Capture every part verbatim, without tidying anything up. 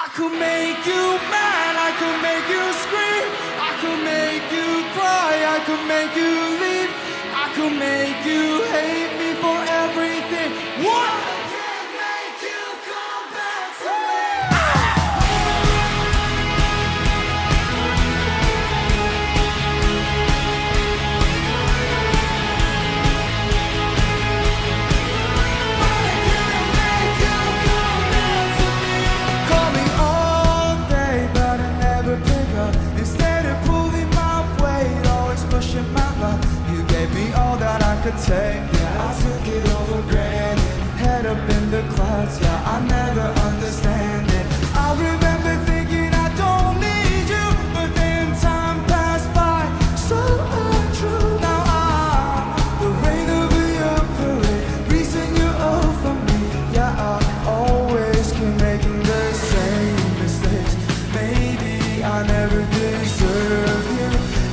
I could make you mad, I could make you scream, I could make you cry, I could make you leave, I could make you hate me for everything. What? I can't make you come back to me. Could take, yeah, I took it all for granted. Head up in the clouds, yeah, I never understand it. I remember thinking I don't need you, but then time passed by, so untrue. Now I'm the rain over your parade, reason you're all for me. Yeah, I always keep making the same mistakes. Maybe I never deserve you.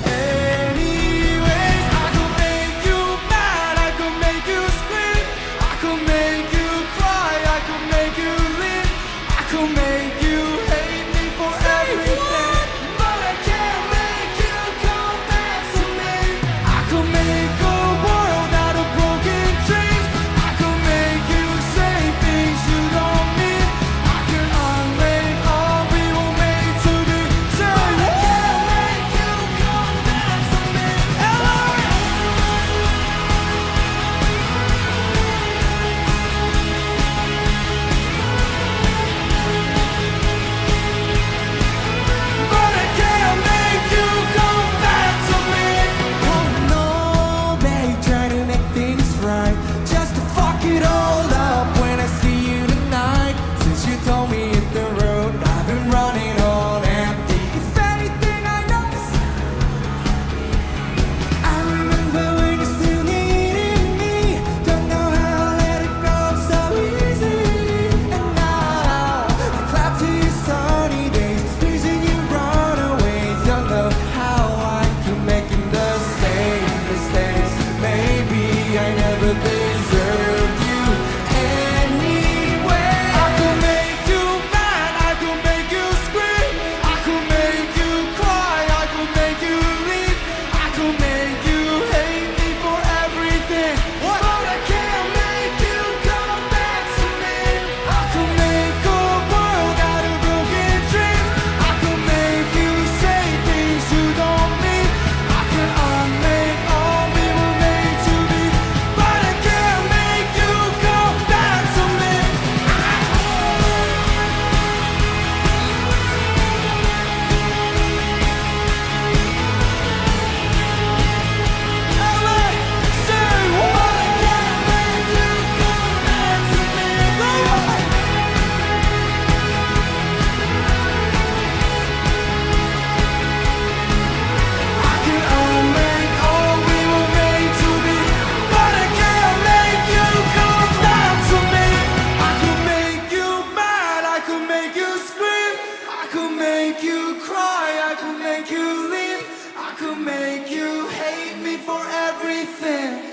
Make you cry, I could make you leave, I could make you hate me for everything.